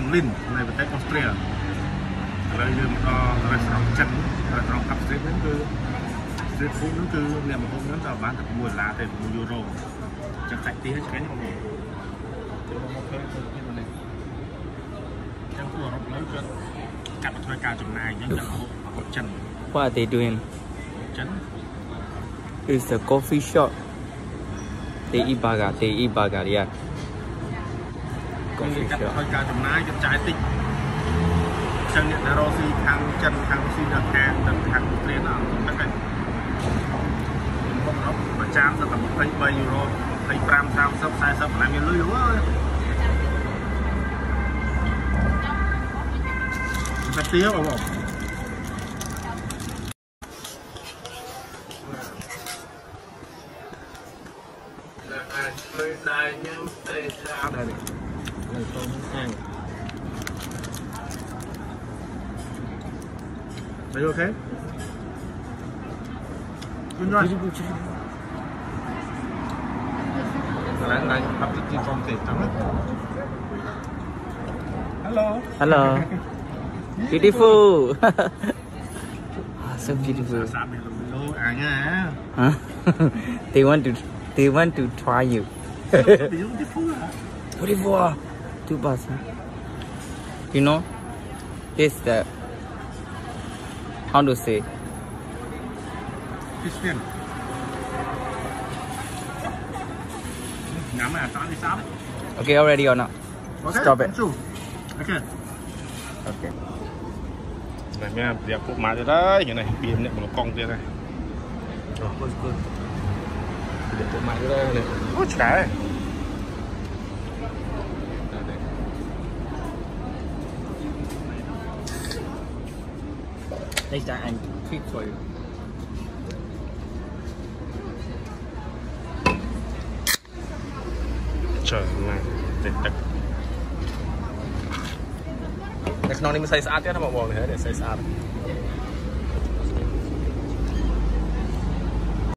Linz này về tới Austria rồi giờ một restaurant chân restaurant cặp street food nó cứ làm một hôm nó tao bán được mùa lá thì 1 euro chắc sạch tí hết cái này không chẳng phù hợp lấy cho cặp thuê cao chừng này nhưng chẳng một chân. What are they doing? Chân. It's a coffee shop. They eat burger, yeah. Coffee shop. Thôi cao chừng này cho trái tích. Chân nhận là Rossi thằng chân thằng xin được hàng lên nào cũng tất cả. Không nó mà chạm ra tầm 23 euro, 25 sao sắp sai sắp lại miền lưới đúng rồi. Sắp tiếp không? Đây này, đây tôi muốn ăn. Are you okay? Good night. Này, hấp dẫn trên phòng thể trắng. Hello. Hello. Beautiful. So beautiful. Huh? They want to try you. Beautiful. 2 bus. You know, it's the how to say? Christian. Okay, already or not? Okay, stop it. Okay. Okay. Này nha, đẹp phụ mã đấy, như này, biển nhận một con kia này. Good, good. Đẹp phụ mã đây này. Ôi trời. Next time I treat for you. Trời này, đẹp thật. Cái nón này mình xay sát chứ, nó bỏ này để xay sát.